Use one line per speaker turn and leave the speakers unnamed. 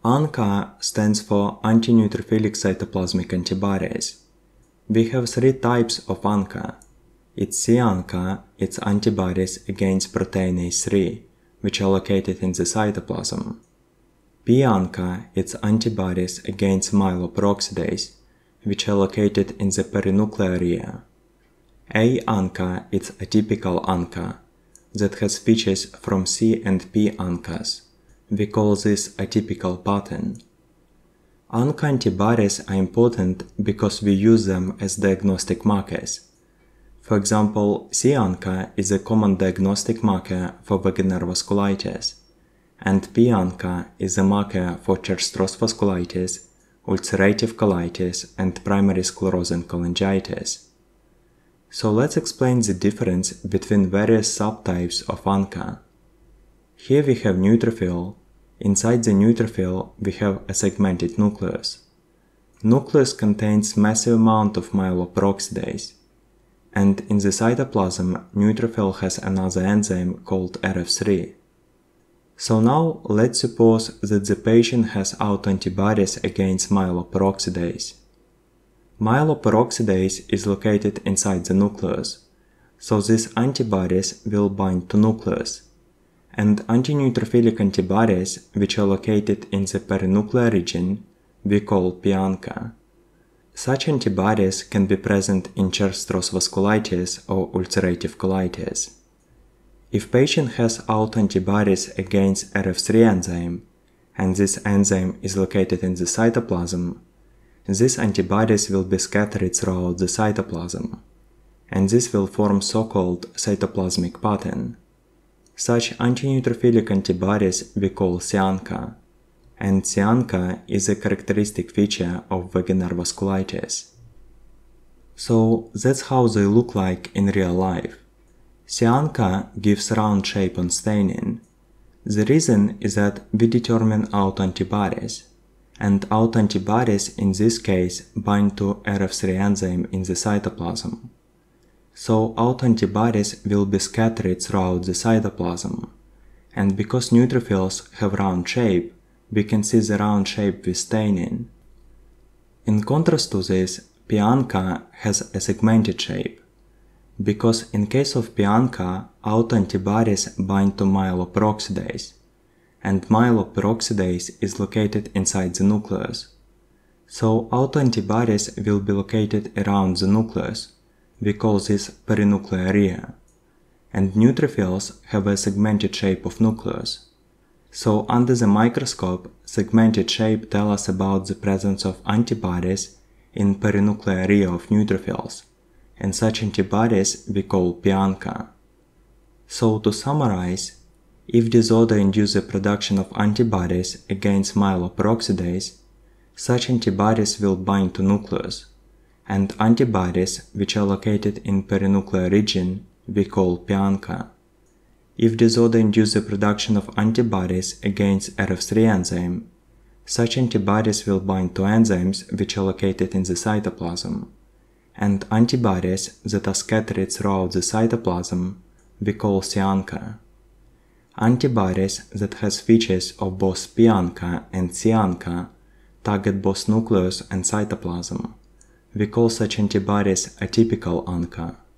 p-ANCA stands for anti-neutrophilic cytoplasmic antibodies. We have three types of ANCA. It's c-ANCA, it's antibodies against proteinase 3, which are located in the cytoplasm. p-ANCA, it's antibodies against myeloperoxidase, which are located in the perinuclear area. A-ANCA, it's atypical ANCA that has features from C and P ANCAs. We call this atypical pattern. ANCA antibodies are important because we use them as diagnostic markers. For example, c-ANCA is a common diagnostic marker for vaginal vasculitis, and p-ANCA is a marker for Church-Strauss vasculitis, ulcerative colitis, and primary sclerosing cholangitis. So let's explain the difference between various subtypes of ANCA. Here we have neutrophil. Inside the neutrophil we have a segmented nucleus. Nucleus contains massive amount of myeloperoxidase, and in the cytoplasm neutrophil has another enzyme called RF3. So now let's suppose that the patient has autoantibodies against myeloperoxidase. Myeloperoxidase is located inside the nucleus, so these antibodies will bind to nucleus. And anti-neutrophilic antibodies, which are located in the perinuclear region, we call p-ANCA. Such antibodies can be present in Church-Strauss vasculitis or ulcerative colitis. If patient has autoantibodies against RF3 enzyme, and this enzyme is located in the cytoplasm, these antibodies will be scattered throughout the cytoplasm, and this will form so-called cytoplasmic pattern. Such anti-neutrophilic antibodies we call c-ANCA, and c-ANCA is a characteristic feature of vaginal vasculitis. So that's how they look like in real life. c-ANCA gives round shape on staining. The reason is that we determine autoantibodies, and autoantibodies in this case bind to RF3 enzyme in the cytoplasm. So autoantibodies will be scattered throughout the cytoplasm, and because neutrophils have round shape, we can see the round shape with staining. In contrast to this, p-ANCA has a segmented shape, because in case of p-ANCA, autoantibodies bind to myeloperoxidase, and myeloperoxidase is located inside the nucleus. So autoantibodies will be located around the nucleus. We call this perinuclear area, and neutrophils have a segmented shape of nucleus. So under the microscope, segmented shape tells us about the presence of antibodies in perinuclear area of neutrophils, and such antibodies we call p-ANCA. So to summarize, if disorder induces the production of antibodies against myeloperoxidase, such antibodies will bind to nucleus, and antibodies which are located in perinuclear region we call p-ANCA. If disorder induces the production of antibodies against RF3 enzyme, such antibodies will bind to enzymes which are located in the cytoplasm, and antibodies that are scattered throughout the cytoplasm we call c-ANCA. Antibodies that has features of both p-ANCA and c-ANCA target both nucleus and cytoplasm. We call such antibodies atypical ANCA.